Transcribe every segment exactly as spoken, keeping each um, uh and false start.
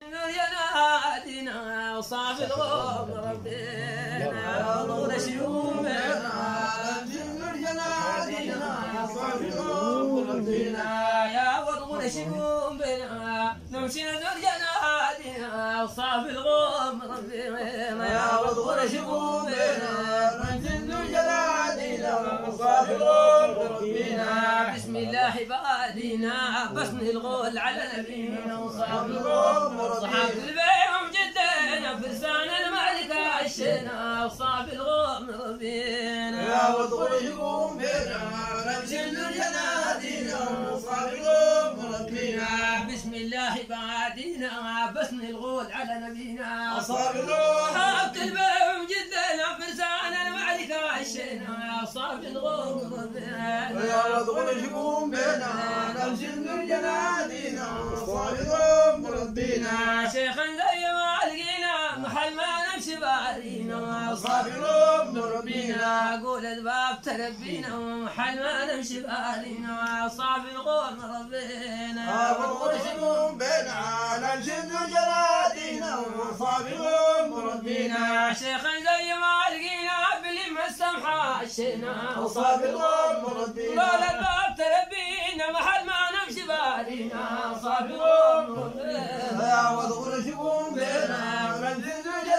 ينادينا وصاف الغوم ربنا نور شيوبنا ينادينا وصاف الغوم ربنا يا ورغون شيوبنا نمشي نزور ينادينا وصاف الغوم ربنا يا ورغون شيوبنا نمشي نزور ينادينا وصاف الغوم ربنا بسم الله بادينا بسم الغول على نبينا وصاف الغوم صحاب البيهم جدنا فرسان الملك عشنا وصاف الغوم ربينا يا وضغط يقوم بنا نمشي الجنادينا وصاف الغوم ربينا بسم الله بعدينا بسم الغول على نبينا وصاف الغوم صحاب البيهم جدنا فرسان الملك عشنا وصاف الغوم ربينا يا وضغط يقوم بنا نمشي الجنادينا وصاف الغوم ربينا شيخا زي ما لقينا محل ما نمشي بارينا وصاف الغوم ربينا اقول الباب تربينا محل ما نمشي بارينا وصاف الغوم ربينا يا وضغط يقوم بنا نمشي الجنادينا وصاف الغوم ربينا شيخا زي ما لقينا بلم السمحة عشينا وصاف الغوم ربينا قول الباب تربينا محل ما نمشي بارينا وصاف الغوم ربينا يا وضغط يقوم بنا نمشي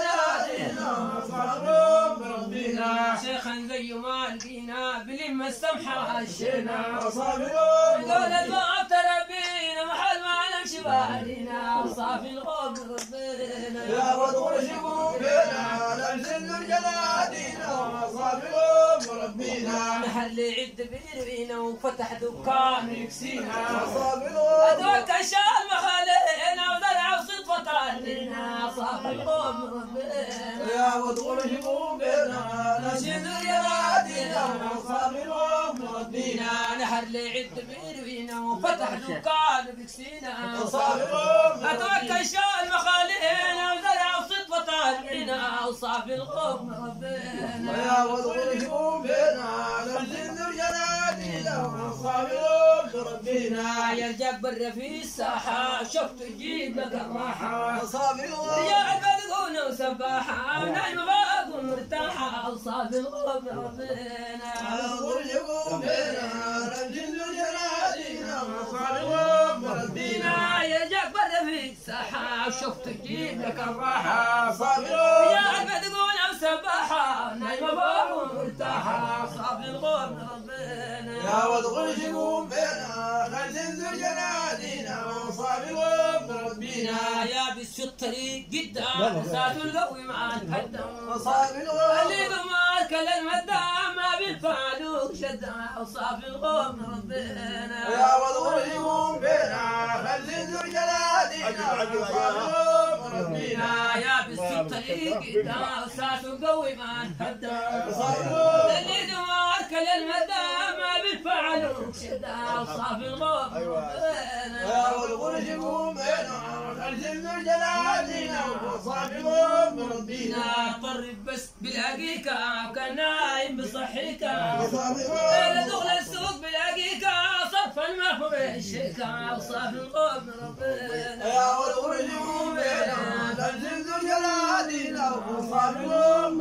الجنادينا وصاف الغوم ربينا شيخا زي ما لقينا بلم السمحة عشينا وصاف الغوم قول الباب تربينا محل ما نمشي بارينا وصاف الغوم ربينا يا وضغط يقوم بنا نمشي الجنادينا وصاف الغوم ربينا محل يعد بيرينا وفتح دكان يكسينا وصاف الغوم اتوكل شال مخالينا وزرع وصدفة علينا صاف الغوم ربينا يا وضغط يقوم بنا نمشي الجنادينا وصاف الغوم ربينا نحر اللي يعد بيرينا وفتح دكان بيكسينا وصاف الغوم اتوكل شال مخالينا وزرع وصدفة علينا وصاف الغوم ربينا يا وضغط يقوم بنا نمشي الجنادينا وصاف الغوم ربينا يا الجبر في الساحة شفت تجيب لك الراحة وصاف الغوم رجال بدقون وسباحة نايمة باق مرتاحة وصاف الغوم ربينا يا وضغط يقوم بنا نمشي الجنادينا وصاف الغوم ربينا يا الجبر في الساحة شفت تجيب لك الراحة وصاف الغوم رجال بدقون وسباحة نايمة باق مرتاحة وصاف الغوم ربينا يا وضغط يقوم بنا نمشي الجنادينا وصاف الغوم ربينا يا بس الطريق قدام سات القوي مع الهدام وصاف الغوم اللي ضمارك للمدام ما بالفالوك شدة وصاف الغوم ربنا يا وضغط يقوم بنا نمشي الجنادينا وصاف الغوم ربينا يا بس الطريق قدام سات القوي مع الهدام وصاف الغوم اللي ضمارك للمدام ما بالفالوك شدة وصاف الغوم ربنا يا وضغط يقوم بنا نمشي الجنادينا وصاف الغوم ربينا طرب بس بالحقيقة كان نايم بصحيكة وصاف إلى الغوم دخل السوق بالحقيقة صرفا ما هو الشيكة وصاف الغوم ربنا يا وضغط يقوم بنا نمشي الجنادينا وصاف الغوم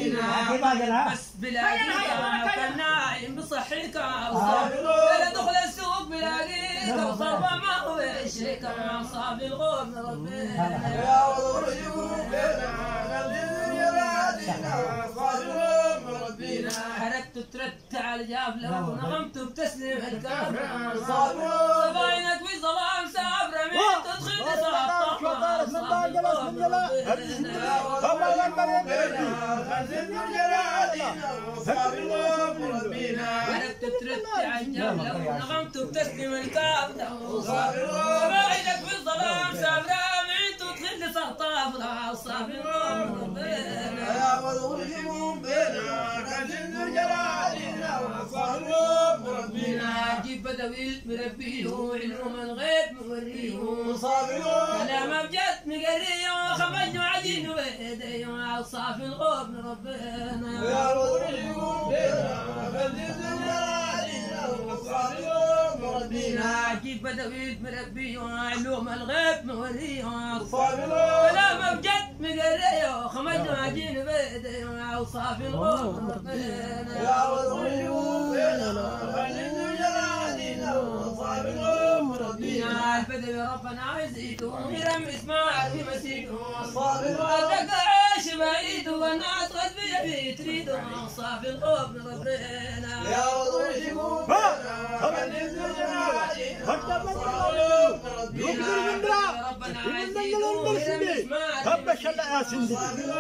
ربينا بس بالحقيقة كان نايم بصحيكة وصاف إلى دخل السوق بالحقيقة وصرفا ما هو الشيكة وصاف الغوم ربنا يا وضغط يقوم بنا نمشي الجنادينا وصاف الغوم ربينا حركت ترت على الجافلة ونغمت بتسليم الكافرة وصاف الغوم صباينك في ظلام سابرة مين تدخل صاف طفرة صاف الغوم ربنا يا وضغط يقوم بنا نمشي الجنادينا وصاف الغوم ربينا حركت ترت على الجافلة ونغمت بتسليم الكافرة وصاف الغوم صباينك في ظلام سابرة مين تدخل صاف طفرة صاف الغوم ربنا يا وضغط يقوم بنا نمشي الجنادينا وصاف الغوم ربينا جيب بدوي مربيه علوم الغيب موريه وصاف الغوم كلام بجد مقريه خمج وعجين ويديه وصاف الغوم ربنا يا وضغط يقوم بنا نمشي الجنادينا وصاف الغوم مربينا كيف بدويت مربي علوم الغيب موريها صافي الغرب كلام بجد مقريه خمد عجين بيدي وصافي الغرب ربنا يا والغيوب بيننا خلينا جلالنا وصافي الغرب مربينا البدوي ربنا يزيده يرم اسمع في مسيده صافي الغرب عيش بعيد والناس قد بيبي تريد صافي الغرب ربنا يا والغيوب بيننا خلينا جلالنا وصافي الغرب مربينا ربنا يزيده يرم اسمع هبش الله يا سندي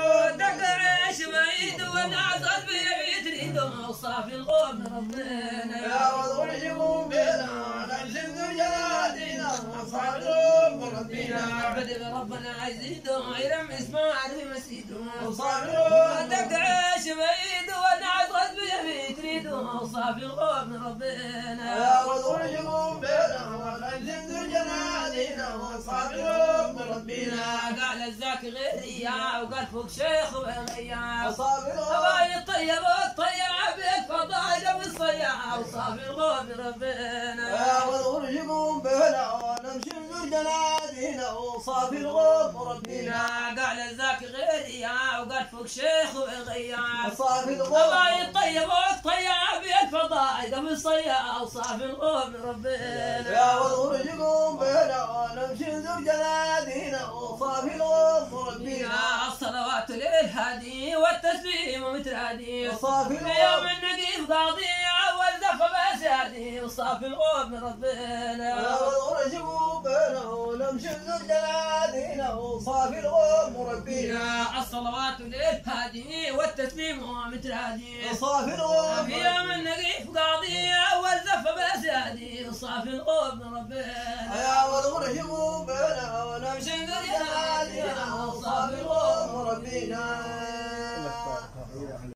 عيش بعيد والناس قد بيبي تريد صافي الغرب ربنا يا والغيوب بيننا خلينا جلالنا وصافي الغرب مربينا بدل ربنا يزيده يرم اسمع في مسيده وصافي الغرب دق عيش بعيد والناس قد بيبي تريد صافي الغرب ربنا يا والغيوب بيننا خلينا جلالنا وصافي الغرب مربينا قال الزاك غيري وقال فوق شيخ وغيا وصافي الغرب هواي الطيب والطيب بالفضائل والصيا وصافي الغرب ربنا يا والغيوب بيننا نمشي من جلالنا وصافي الغرب مربينا قال الزاك غيري وقال فوق شيخ وغيا وصافي الغرب هواي الطيب والطيب بالفضائل والصيا وصافي الغرب ربنا يا والغيوب بيننا نمشي من جلالنا وصافي الغرب مربينا الصلوات للهادي والتسليم مترادي وصافي يوم الغرب النقيب قاضي اول زفه بسادي وصافي الغرب يا ربنا والغيوب بيننا نمشي من جلالنا وصافي الغرب مربينا الصلوات للهادي والتسليم مترادي وصافي الغرب في يوم النقيب قاضي اول زفه بسادي وصافي الغرب ربنا يا والغيوب بيننا نمشي من جلالنا وصافي الغرب مربينا